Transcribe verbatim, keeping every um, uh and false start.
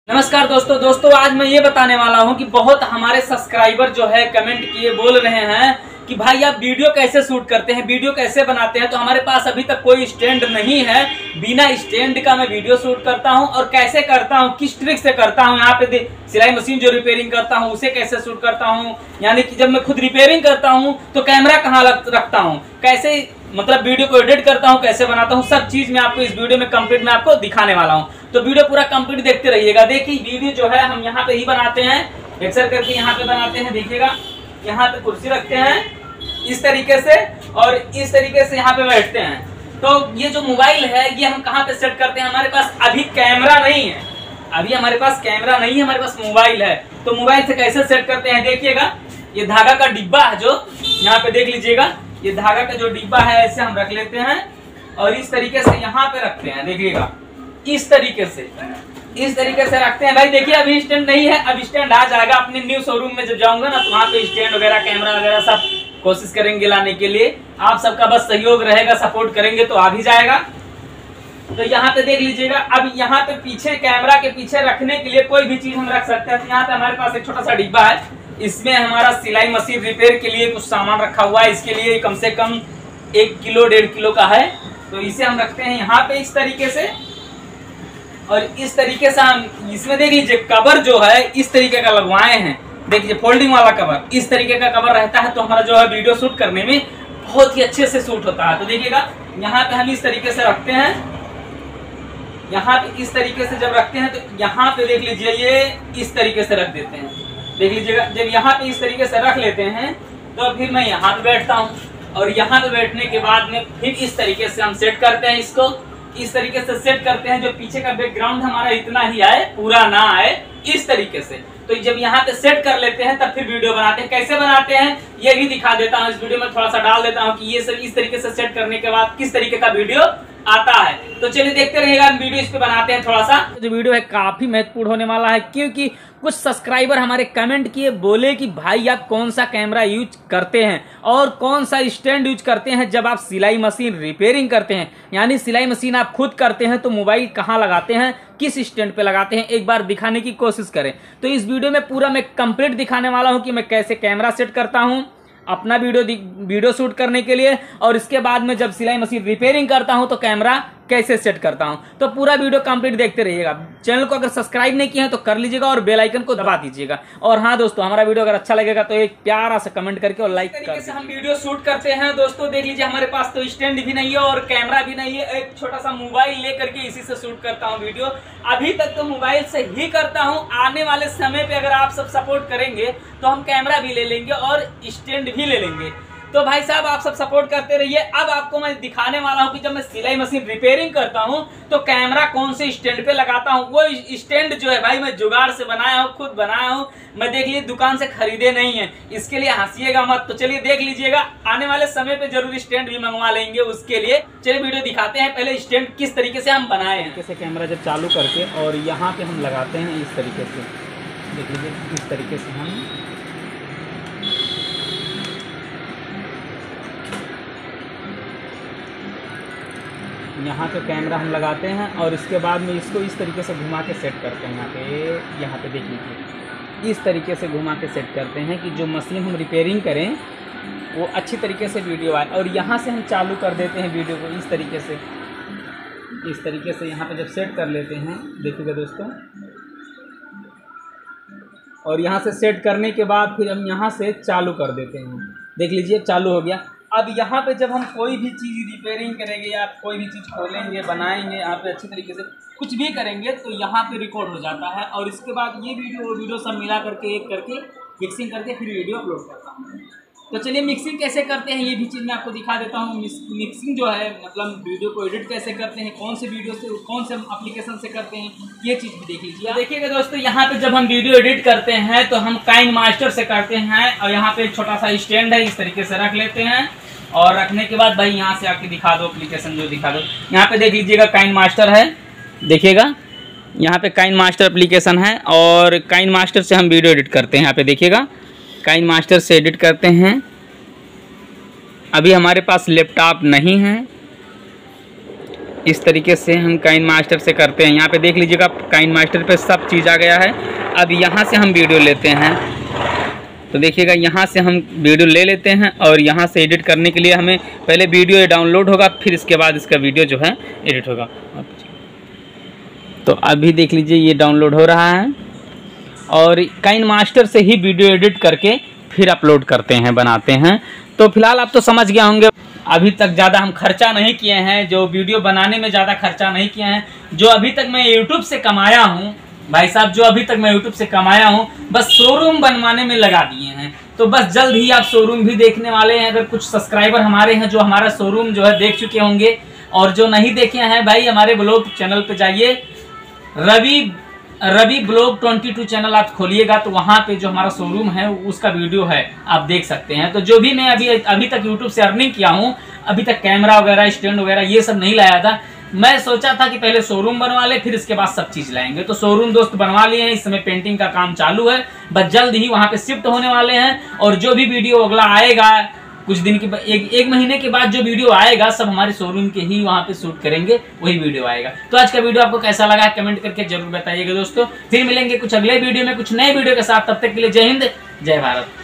नमस्कार दोस्तों दोस्तों आज मैं ये बताने वाला हूँ कि बहुत हमारे सब्सक्राइबर जो है कमेंट किए बोल रहे हैं कि भाई आप वीडियो कैसे शूट करते हैं, वीडियो कैसे बनाते हैं। तो हमारे पास अभी तक कोई स्टैंड नहीं है, बिना स्टैंड का मैं वीडियो शूट करता हूं। और कैसे करता हूं, किस ट्रिक से करता हूं, यहाँ पे सिलाई मशीन जो रिपेयरिंग करता हूं उसे कैसे शूट करता हूं, यानी कि जब मैं खुद रिपेयरिंग करता हूं तो कैमरा कहाँ रखता हूँ, कैसे मतलब वीडियो को एडिट करता हूँ, कैसे बनाता हूँ, सब चीज मैं आपको इस वीडियो में कंप्लीट मैं आपको दिखाने वाला हूँ। तो वीडियो पूरा कंप्लीट देखते रहिएगा। देखिए वीडियो जो है हम यहाँ पे ही बनाते हैं, एक्सर करके यहाँ पे बनाते हैं। देखिएगा यहाँ पे कुर्सी रखते हैं इस तरीके से और इस तरीके से यहाँ पे बैठते हैं। तो ये जो मोबाइल है ये हम कहाँ पे सेट करते हैं, हमारे पास अभी कैमरा नहीं है, अभी हमारे पास कैमरा नहीं है, हमारे पास मोबाइल है। तो मोबाइल से कैसे सेट करते हैं, देखिएगा ये धागा का डिब्बा है जो यहाँ पे देख लीजिएगा, ये धागा का जो डिब्बा है ऐसे हम रख लेते हैं और इस तरीके से यहाँ पे रखते हैं। देखिएगा इस तरीके से इस तरीके से रखते हैं। भाई देखिए अभी स्टैंड नहीं है, अब स्टैंड आ जाएगा। अपने न्यू शोरूम में जब जाऊंगा ना तो वहाँ पे स्टैंड वगैरह कैमरा वगैरह सब कोशिश करेंगे लाने के लिए। आप सबका बस सहयोग रहेगा, सपोर्ट करेंगे तो आ भी जाएगा। तो यहाँ पे देख लीजिएगा, अब यहाँ पे पीछे कैमरा के पीछे रखने के लिए कोई भी चीज हम रख सकते हैं। तो यहाँ पे हमारे पास एक छोटा सा डिब्बा है, इसमें हमारा सिलाई मशीन रिपेयर के लिए कुछ सामान रखा हुआ है। इसके लिए कम से कम एक किलो डेढ़ किलो का है। तो इसे हम रखते हैं यहाँ पे इस तरीके से और इस तरीके से हम इसमें देख लीजिए कवर जो है इस तरीके का लगवाए हैं। देखिए फोल्डिंग वाला कवर, इस तरीके का कवर रहता है तो हमारा जो है वीडियो शूट करने में बहुत ही अच्छे से शूट होता है। तो देखिएगा यहाँ पे हम इस तरीके से रखते हैं, यहाँ पे इस तरीके से जब रखते हैं तो यहाँ पे देख लीजिए ये इस तरीके से रख देते हैं। देख लीजिएगा जब यहाँ पे इस तरीके से रख लेते हैं तो फिर मैं यहाँ पे बैठता हूँ और यहाँ पे बैठने के बाद में फिर इस तरीके से हम सेट करते हैं, इसको इस तरीके से सेट करते हैं। जो पीछे का बैकग्राउंड हमारा इतना ही आए, पूरा ना आए, इस तरीके से। तो जब यहाँ पे सेट कर लेते हैं तब फिर वीडियो बनाते हैं। कैसे बनाते हैं ये भी दिखा देता हूँ, इस वीडियो में थोड़ा सा डाल देता हूँ कि ये सब इस तरीके से सेट करने के बाद किस तरीके का वीडियो आता है। तो चलिए देखते रहिएगा, हम वीडियो इस पे बनाते हैं। थोड़ा सा जो वीडियो है काफी महत्वपूर्ण होने वाला है, क्योंकि कुछ सब्सक्राइबर हमारे कमेंट किए बोले कि भाई आप कौन सा कैमरा यूज करते हैं और कौन सा स्टैंड यूज करते हैं जब आप सिलाई मशीन रिपेयरिंग करते हैं, यानी सिलाई मशीन आप खुद करते हैं तो मोबाइल कहाँ लगाते हैं, किस स्टैंड पे लगाते हैं, एक बार दिखाने की कोशिश करें। तो इस वीडियो में पूरा मैं कंप्लीट दिखाने वाला हूं कि मैं कैसे कैमरा सेट करता हूं अपना वीडियो वीडियो शूट करने के लिए, और इसके बाद में जब सिलाई मशीन रिपेयरिंग करता हूं तो कैमरा कैसे सेट करता हूं। तो पूरा वीडियो कंप्लीट देखते रहिएगा। चैनल को अगर सब्सक्राइब नहीं किया है तो कर लीजिएगा और बेल आइकन को दबा दीजिएगा। और हाँ दोस्तों, हमारा वीडियो अगर अच्छा लगेगा तो एक प्यारा सा कमेंट करके और लाइक कर से हम वीडियो शूट करते हैं। दोस्तों देख लीजिए हमारे पास तो स्टैंड भी नहीं है और कैमरा भी नहीं है, एक छोटा सा मोबाइल लेकर के इसी से शूट करता हूँ वीडियो। अभी तक तो मोबाइल से ही करता हूँ, आने वाले समय पे अगर आप सब सपोर्ट करेंगे तो हम कैमरा भी ले लेंगे और स्टैंड भी ले लेंगे। तो भाई साहब आप सब सपोर्ट करते रहिए। अब आपको मैं दिखाने वाला हूं कि जब मैं सिलाई मशीन रिपेयरिंग करता हूं तो कैमरा कौन से स्टैंड पे लगाता हूं। वो स्टैंड जो है भाई मैं जुगाड़ से बनाया हूं, खुद बनाया हूं, मैं देख लीजिए दुकान से खरीदे नहीं है, इसके लिए हंसीएगा मत। तो चलिए देख लीजिएगा, आने वाले समय पे जरूर स्टैंड भी मंगवा लेंगे उसके लिए। चलिए वीडियो दिखाते हैं पहले स्टैंड किस तरीके से हम बनाए हैं। कैसे कैमरा जब चालू करके और यहाँ पे हम लगाते हैं इस तरीके से, देख लीजिए इस तरीके से हम यहाँ पे कैमरा हम लगाते हैं और इसके बाद में इसको इस तरीके से घुमा के सेट करते हैं। यहाँ पे यहाँ पे देख लीजिए इस तरीके से घुमा के सेट करते हैं कि जो मशीन हम रिपेयरिंग करें वो अच्छी तरीके से वीडियो आए। और यहाँ से हम चालू कर देते हैं वीडियो को इस तरीके से, इस तरीके से यहाँ पे जब सेट कर लेते हैं, देखिएगा दोस्तों। और यहाँ से सेट करने के बाद फिर हम यहाँ से चालू कर देते हैं, देख लीजिए चालू हो गया। अब यहाँ पे जब हम कोई भी चीज़ रिपेयरिंग करेंगे या कोई भी चीज़ खोलेंगे, बनाएंगे, यहाँ पे अच्छी तरीके से कुछ भी करेंगे तो यहाँ पे रिकॉर्ड हो जाता है। और इसके बाद ये वीडियो वो वीडियो सब मिला करके एक करके मिक्सिंग करके फिर वीडियो अपलोड करता हूँ। तो चलिए मिक्सिंग कैसे करते हैं ये भी चीज़ मैं आपको दिखा देता हूँ। मिक्सिंग जो है मतलब वीडियो को एडिट कैसे करते हैं, कौन से वीडियो से कौन से एप्लीकेशन से करते हैं, ये चीज़ भी देख लीजिए। देखिएगा दोस्तों, यहाँ पे जब हम वीडियो एडिट करते हैं तो हम काइन मास्टर से करते हैं। और यहाँ पे एक छोटा सा स्टैंड है, इस तरीके से रख लेते हैं और रखने के बाद भाई यहाँ से आके दिखा दो एप्लीकेशन जो दिखा दो। यहाँ पे देख लीजिएगा काइन मास्टर है, देखिएगा यहाँ पे काइन मास्टर एप्लीकेशन है और काइन मास्टर से हम वीडियो एडिट करते हैं। यहाँ पे देखिएगा काइन मास्टर से एडिट करते हैं। अभी हमारे पास लैपटॉप नहीं है इस तरीके से हम काइन मास्टर से करते हैं। यहाँ पे देख लीजिएगा काइन मास्टर पे सब चीज़ आ गया है। अब यहाँ से हम वीडियो लेते हैं, तो देखिएगा यहाँ से हम वीडियो ले लेते हैं और यहाँ से एडिट करने के लिए हमें पहले वीडियो डाउनलोड होगा, फिर इसके बाद इसका वीडियो जो है एडिट होगा। तो अभी देख लीजिए ये डाउनलोड हो रहा है और काइन मास्टर से ही वीडियो एडिट करके फिर अपलोड करते हैं, बनाते हैं। तो फिलहाल आप तो समझ गए होंगे, अभी तक ज़्यादा हम खर्चा नहीं किए हैं, जो वीडियो बनाने में ज़्यादा खर्चा नहीं किए हैं। जो अभी तक मैं यूट्यूब से कमाया हूँ भाई साहब, जो अभी तक मैं यूट्यूब से कमाया हूँ बस शोरूम बनवाने में लगा दिए हैं। तो बस जल्द ही आप शोरूम भी देखने वाले हैं। अगर कुछ सब्सक्राइबर हमारे हैं जो हमारा शोरूम जो है देख चुके होंगे, और जो नहीं देखे हैं भाई हमारे ब्लॉग चैनल पे जाइए, रवि रवि ब्लॉग बाईस चैनल आप खोलिएगा तो वहाँ पे जो हमारा शोरूम है उसका वीडियो है, आप देख सकते हैं। तो जो भी मैं अभी अभी तक यूट्यूब से अर्निंग किया हूँ, अभी तक कैमरा वगैरह स्टैंड वगैरह ये सब नहीं लाया था। मैं सोचा था कि पहले शोरूम बनवा ले, फिर इसके बाद सब चीज लाएंगे। तो शोरूम दोस्त बनवा लिए हैं, इस समय पेंटिंग का काम चालू है, बस जल्द ही वहाँ पे शिफ्ट होने वाले हैं। और जो भी वीडियो अगला आएगा कुछ दिन के एक एक महीने के बाद जो वीडियो आएगा सब हमारे शोरूम के ही वहाँ पे शूट करेंगे, वही वीडियो आएगा। तो आज का वीडियो आपको कैसा लगा कमेंट करके जरूर बताइएगा दोस्तों। फिर मिलेंगे कुछ अगले वीडियो में कुछ नए वीडियो के साथ, तब तक के लिए जय हिंद जय भारत।